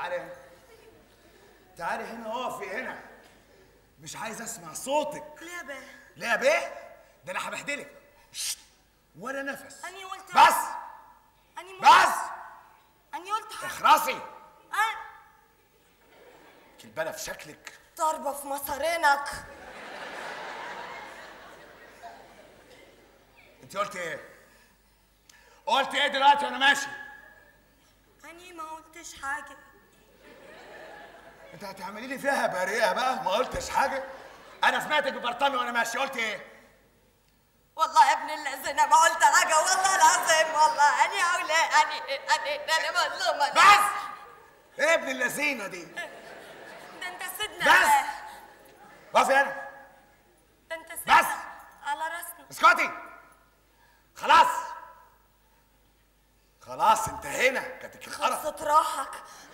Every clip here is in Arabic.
تعالي هنا. تعالي هنا، اقفي هنا. مش عايز اسمع صوتك. ليه يا بيه؟ ليه يا بيه؟ ده انا هبهدلك. ولا نفس. اني قلت بس. بس. اني قلت اخرسي. كلبانه في شكلك. ضربه في مصارينك. انت قلت ايه؟ قلت ايه دلوقتي وانا ماشي؟ اني ما قلتش حاجه. انت هتعملي لي فيها بريئه بقى؟ ما قلتش حاجه. انا سمعتك ببرطمي وانا ماشي. قلت ايه؟ والله يا ابن الذين ما قلت حاجه والله العظيم. والله اني اولى انا مظلومه. بس. ايه ابن اللذينه دي؟ ده انت سيدنا. بس. وقفي هنا. ده انت سيدنا. بس. على راسنا. اسكتي. خلاص. خلاص انتهينا. كانت الخرف. خلصت روحك.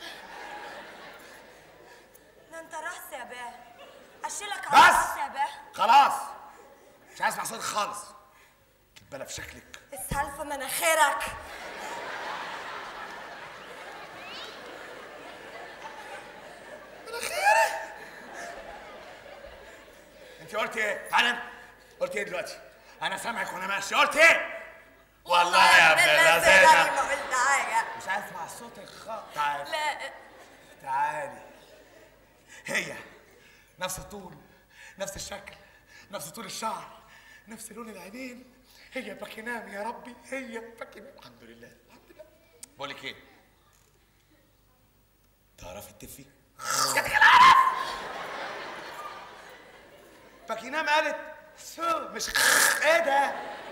ده انت راس يا باه. اشيلك على راسي يا باه. خلاص. مش عايز اسمع صوتك خالص. كلبانه في شكلك. اسهل في مناخيرك. مناخيري. انت قلت ايه؟ تعالى. قلت ايه دلوقتي؟ انا سامعك وانا ماشي. قلت ايه؟ والله يا ابن اللذينه ما قلت حاجه. مش عايز اسمع صوتك خالص. تعالي. لا. تعالي. هي نفس الطول، نفس الشكل، نفس طول الشعر، نفس لون العينين. هي باكينام يا ربي. هي باكينام. الحمد لله الحمد لله. بقول لك ايه؟ تعرفي تفي؟ باكينام قالت مش ايه ده؟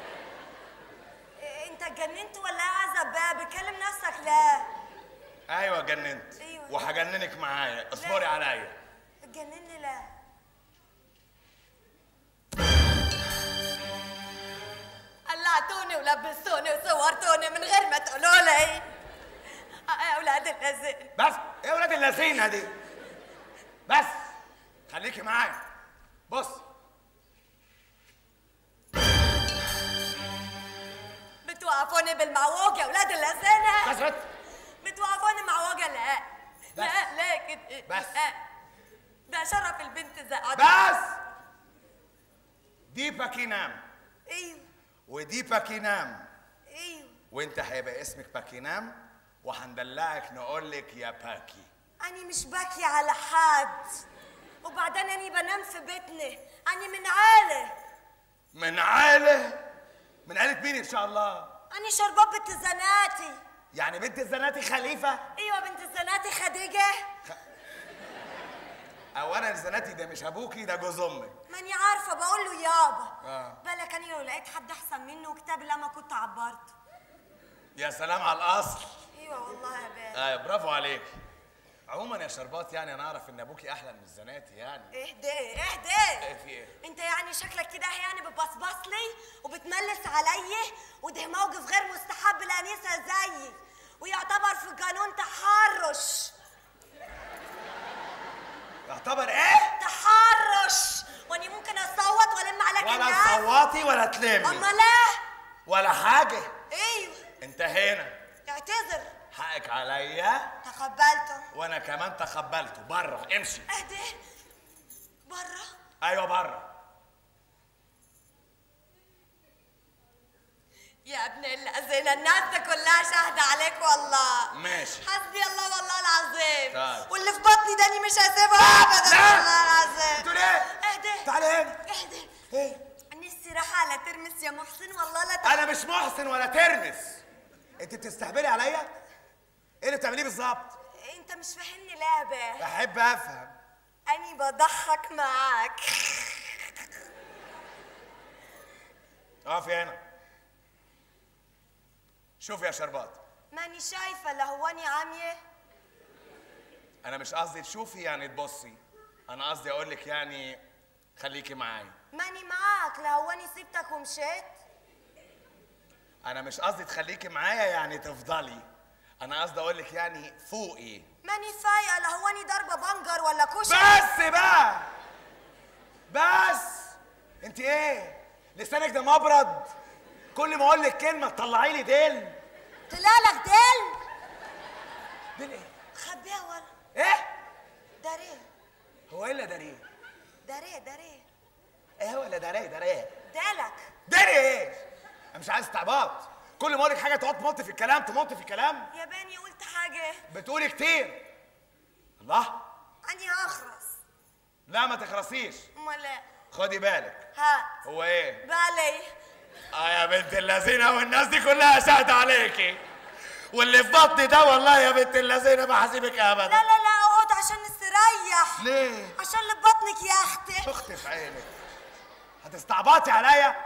انت اتجننت ولا ايه يا عزب؟ بكلم نفسك. لا. ايوه اتجننت. ايوه. وهجننك معايا. اصبري عليا. اتجنني. لا. قلعتوني ولبستوني وصورتوني من غير ما تقولوا لي. يا اولاد اللذين. بس ايه اولاد اللذينه دي؟ بس خليكي معايا. بص. بتوقفوني بالمعوج يا اولاد اللذينه. بس بتوقفوني معوجه. لا. لا لا كده. بس. ده شرف البنت زقعت. بس. دي باكينام. ايوه. ودي باكينام. ايوه. وانت هيبقى اسمك باكينام وهندلعك نقول لك يا باكي. أنا مش باكي على حد. وبعدين أنا بنام في بيتنا. أنا من عيلة. من عيلة؟ من عيلة مين إن شاء الله؟ أنا شربات بنت الزناتي. يعني بنت الزناتي خليفة؟ أيوة بنت الزناتي خديجة. أولا الزناتي ده مش أبوكي، ده جوز أمك. ماني عارفة بقول له يابا. بالك أنا لو لقيت حد أحسن منه كتاب لما كنت عبرته. يا سلام على الأصل. أيوة والله يا بابا. برافو عليك. عموما يا شربات يعني انا اعرف ان ابوكي احلى من الزناتي يعني. اهدي. ايه في ايه؟ انت يعني شكلك كده يعني بتبصبص لي وبتملس عليا، وده موقف غير مستحب لانسه زيي، ويعتبر في القانون تحرش. يعتبر ايه؟ تحرش. واني ممكن اصوت والم عليك الناس. ولا تصوتي ولا تلمي. امال ايه؟ ولا حاجه. ايوه. انتهينا. اعتذر. حقك عليا. تقبلته. وانا كمان تقبلته. بره امشي. اهدي. بره؟ ايوه بره. يا ابن الذين الناس دي كلها شاهدة عليك والله. ماشي. حسبي الله والله العظيم. طيب. واللي في بطني داني مش هسيبها ابدا والله العظيم. بتقول ايه؟ اهدي. تعالي هنا. اهدي. ايه؟ نفسي رايحة على ترمس يا محسن والله لا انا مش محسن ولا ترمس. انت بتستهبلي عليا؟ ايه اللي بتعمليه بالظبط؟ انت مش فاهمني لعبة. احب افهم. اني بضحك معاك. اقفي هنا. شوفي يا شربات. ماني شايفة لهواني عامية. انا مش قصدي تشوفي يعني تبصي، انا قصدي اقول لك يعني خليكي معايا. ماني معاك لهواني سبتك ومشيت. انا مش قصدي تخليكي معايا يعني تفضلي، انا قصدي اقول لك يعني فوقي. ماني فايقة لهواني ضربة بنجر ولا كشري. بس بقى. بس انت ايه؟ لسانك ده مبرد؟ كل ما اقول لك كلمه تطلعي لي ديل. طلع لك ديل؟ ديل ايه؟ خبيها ورا. ايه؟ داريه. هو ايه اللي داريه؟ داريه. ايه هو اللي داريه؟ دالك. داري ايه؟ انا مش عايز استعباط، كل ما اقول لك حاجه تقعد تمط في الكلام. يا باني قلت حاجه. بتقولي كتير. الله. اني هخرس. لا ما تخرسيش. امال ايه؟ خدي بالك. هات. هو ايه؟ بالي. يا بنت اللذينه، والناس دي كلها شاهده عليكي، واللي في بطني ده والله يا بنت اللذينه ما هسيبك ابدا. لا اقعد عشان نستريح. ليه؟ عشان اللي ببطنك يا اختي. اختي في عينك، هتستعبطي عليا؟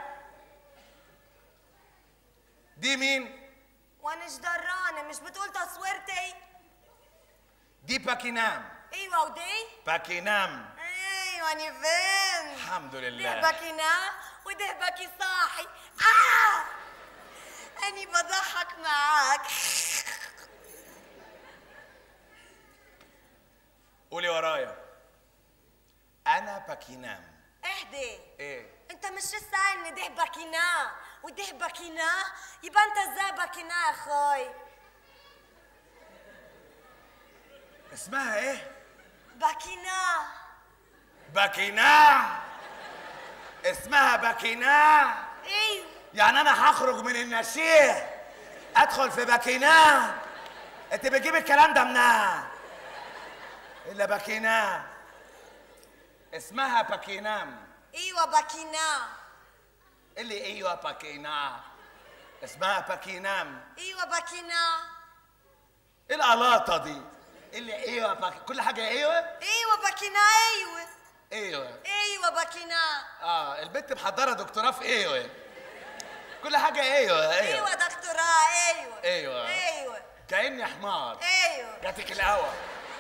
دي مين؟ وانا ايش درانه؟ مش بتقول تصويرتي؟ دي باكينام. ايوه ودي؟ باكينام. ايوه انا فين؟ الحمد لله. ده باكينام وده باكي صاحي. اني بضحك معاك. قولي ورايا. انا باكينام. اهدي. ايه؟ انت مش لسه قايل ان ده باكينا وده باكينا؟ يبقى انت ازاي باكينا يا اخوي؟ اسمها ايه؟ باكينا. باكينا. اسمها باكينا. ايوه. يعني انا هخرج من النشية ادخل في باكينا؟ انت بتجيب الكلام ده منها؟ الا باكينا. اسمها باكينام. ايوه باكينا. اللي ايوه باكينا. اسمها باكينام. ايوه باكينا. ايه القلاطه دي؟ اللي ايوه كل حاجه ايوه. ايوه باكينا. ايوه باكينا. البنت محضره دكتوراه في ايوه. كل حاجه ايوه دكتوراه. ايوه كاني حمار. ايوه جاتك الهوا.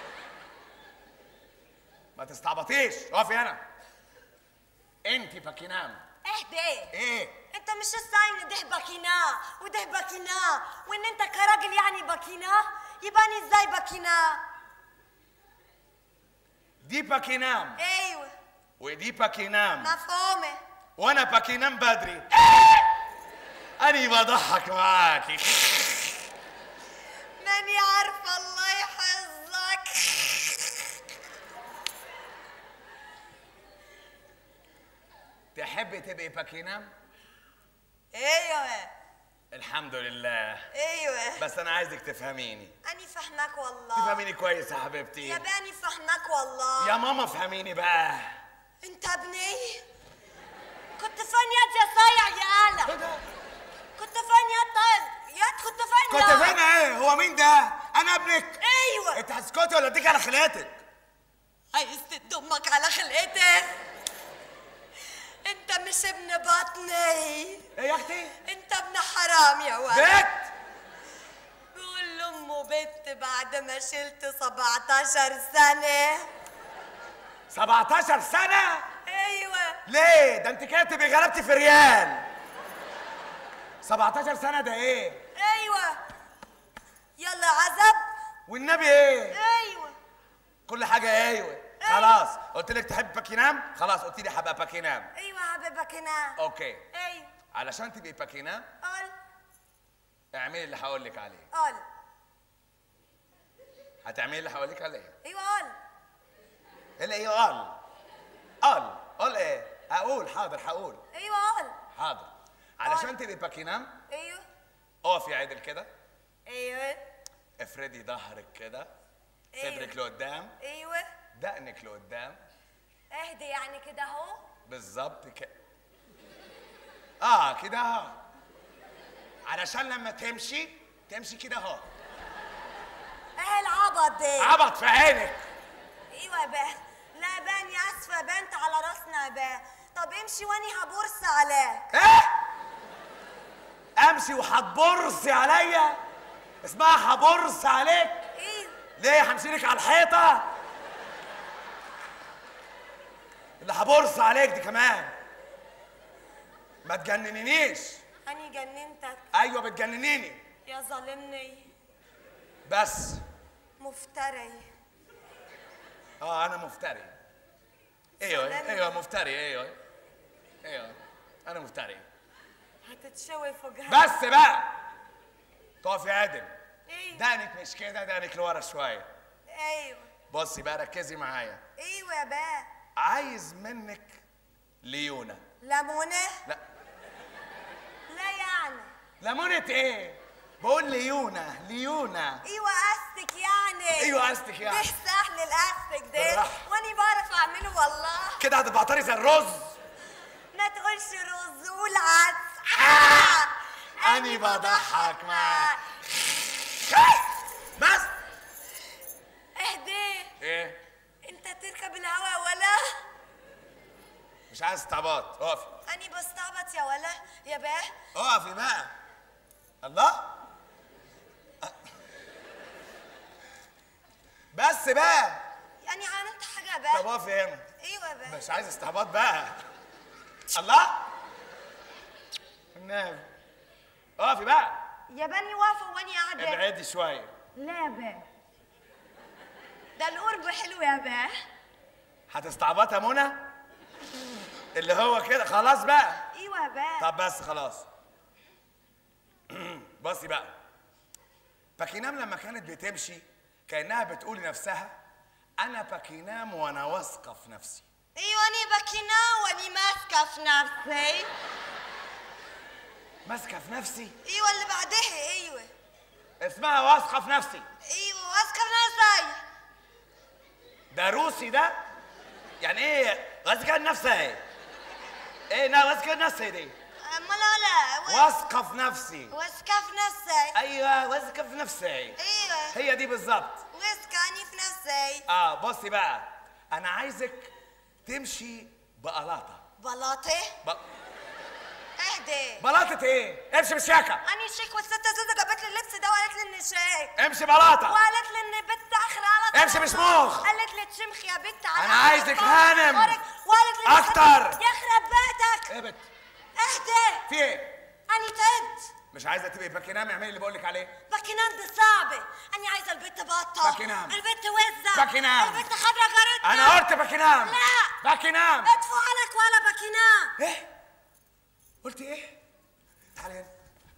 ما تستعبطيش، اقفي هنا. انت باكينام. اهدي. ايه؟ انت مش لسه قايل ان ده باكينا وده باكينا، وان انت كراجل يعني باكينا؟ يبقى انا ازاي باكينا؟ دي باكينام. ايوه. ودي باكينام. مفهومه. وانا باكينام بدري. اني بضحك معاكي. ماني عارفه. الله يحفظك. تحبي تبقي باكينام؟ ايوه. الحمد لله. ايوه. بس انا عايزك تفهميني. اني فهمك والله. تفهميني كويس يا حبيبتي. يا باني فهمك والله. يا ماما فهميني بقى. انت ابني؟ كنت فين يا صايع يا آلة؟ كنت فين يا طيب؟ كنت فين كنت فين ايه؟ هو مين ده؟ انا ابنك؟ ايوه. انت هتسكتي ولا اديك على خلقتك؟ عايز تدمك على خلقتك؟ انت مش ابن بطني. ايه يا اختي؟ انت ابن حرام يا ولد. بت؟ بقول لامه بت بعد ما شلت 17 سنة. 17 سنة؟ ايوه. ليه؟ ده انت كده تبقي غلبتي في ريال. 17 سنة ده ايه؟ ايوه. يلا عزب. والنبي ايه؟ ايوه. كل حاجة ايوه. خلاص قلت لك تحب باكينام؟ خلاص قلت لي هبقى باكينام. ايوه حبيبك هنا. اوكي. ايوه. علشان تبقي باكينام قول. اعملي اللي هقول لك عليه. قول. هتعملي اللي هقول لك عليه. ايوه قول. اللي ايه؟ قول ايه؟ هقول. حاضر هقول. ايوه قول. حاضر. علشان تبقي باكينام ايوه. اقفي عدل كده. ايوه. افردي ظهرك كده. أيوة. صدرك لقدام. ايوه. دقنك لقدام. اهدي يعني كده اهو. بالظبط كده. كده اهو. علشان لما تمشي كده اهو. ايه العبط ده؟ عبط في عينك. ايوه يا باه. لا يا باه اني اسفه، بنت على راسنا يا باه. طب امشي واني هبرص عليك. ايه؟ امشي وهتبرصي عليا؟ اسمها هبرص عليك؟ ايوه. ليه؟ همشيلك على الحيطه؟ اللي هبرص عليك دي كمان. ما تجننينيش. اني جننتك؟ ايوه بتجننيني. يا ظالمني. بس مفتري. انا مفتري. ايوه مفتري. ايوه انا مفتري. هتتشوي فوقها. بس بقى تقفي عادل. ايه؟ دقنك مش كده، دقنك لورا شويه. ايوه. بصي بقى ركزي معايا. ايوه يا باه. عايز منك ليونه. ليمونه؟ لا. لا يعني. ليمونه ايه؟ بقول ليونه ليونه. ايوه قصدك يعني. ايوه قصدك يعني. ده سهل القصدك ده. بالراحة. واني بعرف اعمله والله. كده هتبعتري زي الرز. ما تقولش رز قول عدس. اني بضحك معاك. بس. اهدي. ايه؟ انت تركب الهوا ولا؟ مش عايز استعباط، اقفي. اني بستعبط يا ولا يا باه. اقفي بقى. الله. بس بقى. يعني عملت حاجه باه. طب اقفي هنا. ايوه باه. مش عايز استعباط بقى. الله. النبي. اقفي بقى. يا بني واقفه واني قاعده. ابعدي شويه. لا يا باه. ده القرب حلو يا باه. هتستعبط يا منى؟ اللي هو كده خلاص بقى. ايوه يا باه. طب بس خلاص. بصي بقى. باكينام لما كانت بتمشي كأنها بتقول لنفسها أنا باكينام وأنا واثقة في نفسي. ايوه اني بكينا واني ماسكه في نفسي. ماسكة في نفسي؟ ايوه اللي بعدها ايوه. اسمها واثقة في نفسي. ايوه واثقه في نفسي. ده روسي ده؟ يعني ايه واثقة في نفسي؟ ايه واثقة في نفسي دي؟ امال لا. واثقة في نفسي. واثقه في نفسي. ايوه واثقة في نفسي. ايوه. هي دي بالظبط. واثقه اني في نفسي. بصي بقى. أنا عايزك تمشي بقلاطة. بلاطه؟ اهدي. بلاطة ايه؟ امشي بالشياكة. اني شيك والست زوزة جابت لي اللبس ده وقالت لي اني شيك. امشي بلاطة. وقالت لي اني بنت اخر على امشي بشموخ. قالت لي تشمخ يا بنت على أنا عايزك هانم. وقالت لي أكتر. يخرب بيتك. ايه بت؟ اهدي. في ايه؟ اني تد. مش عايزة تبقي باكينام اعملي اللي بقولك عليه. باكينام دي صعبة. أني عايزة البت بطة. باكينام. البت وزة. باكينام. البت خضرا جارتنا. أنا قلت باكينام. لا. باكينام. ادفع لك ولا باكينام. ايه؟ قلت ايه؟ تعالي هنا.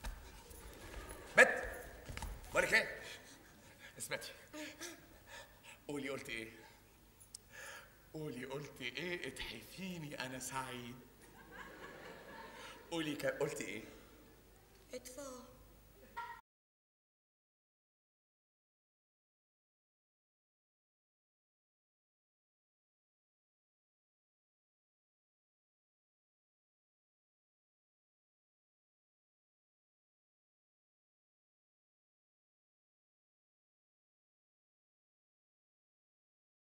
بت. بقولك ايه؟ اثبتي. قولي قلت ايه؟ قولي قلت ايه؟ اتحفيني أنا سعيد. قولي قلت ايه؟ ادفع.